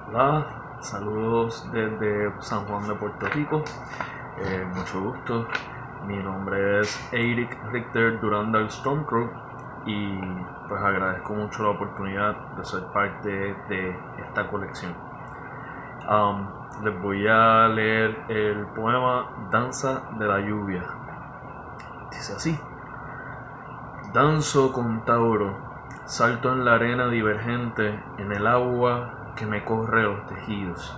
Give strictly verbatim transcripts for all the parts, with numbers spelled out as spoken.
Hola, saludos desde San Juan de Puerto Rico. Eh, mucho gusto. Mi nombre es Eric Richter Durandal Stormcrow y pues agradezco mucho la oportunidad de ser parte de esta colección. Um, les voy a leer el poema Danza de la Lluvia. Dice así: danzo con Tauro, salto en la arena divergente, en el agua que me corre los tejidos.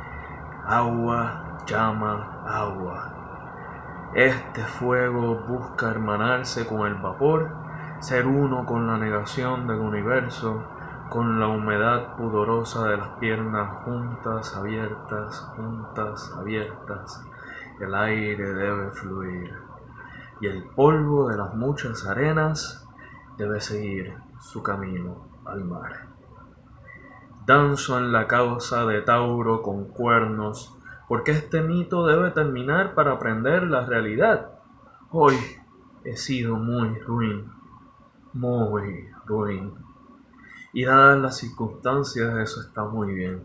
Agua, llama, agua. Este fuego busca hermanarse con el vapor, ser uno con la negación del universo, con la humedad pudorosa de las piernas juntas, abiertas, juntas, abiertas. El aire debe fluir y el polvo de las muchas arenas debe seguir su camino al mar. Danzo en la causa de Tauro con cuernos, porque este mito debe terminar para aprender la realidad. Hoy he sido muy ruin, muy ruin, y dadas las circunstancias eso está muy bien.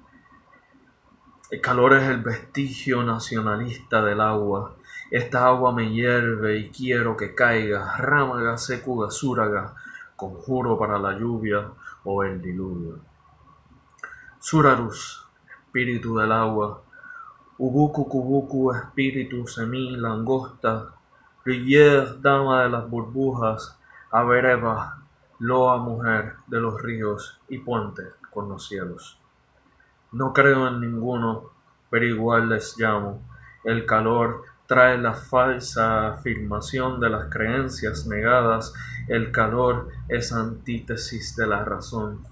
El calor es el vestigio nacionalista del agua. Esta agua me hierve y quiero que caiga, rámaga, secuga, súraga, conjuro para la lluvia o el diluvio. Surarus, espíritu del agua, Ubuku Kubuku, espíritu semí, langosta, Rivière, dama de las burbujas, Avereva, loa mujer de los ríos y puente con los cielos. No creo en ninguno, pero igual les llamo. El calor trae la falsa afirmación de las creencias negadas. El calor es antítesis de la razón.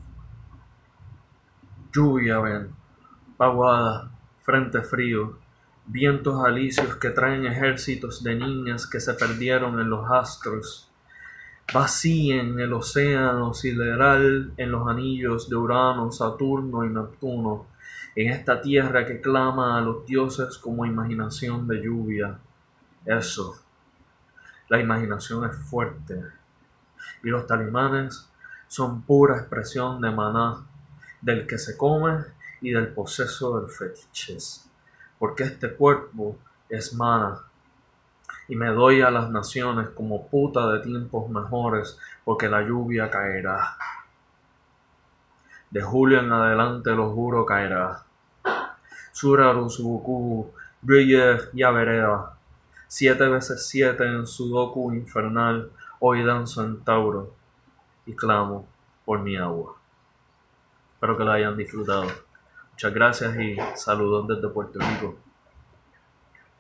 Lluvia, ven, vaguada, frente frío, vientos alisios que traen ejércitos de niñas que se perdieron en los astros. Vacíen el océano sideral en los anillos de Urano, Saturno y Neptuno, en esta tierra que clama a los dioses como imaginación de lluvia. Eso, la imaginación es fuerte, y los talimanes son pura expresión de maná, del que se come y del poseso del fetiches, porque este cuerpo es mana, y me doy a las naciones como puta de tiempos mejores, porque la lluvia caerá. De julio en adelante lo juro caerá. Surarus Buku, Brille y Avereda, siete veces siete en Sudoku infernal, hoy danzo en Tauro y clamo por mi agua. Espero que lo hayan disfrutado. Muchas gracias y saludos desde Puerto Rico.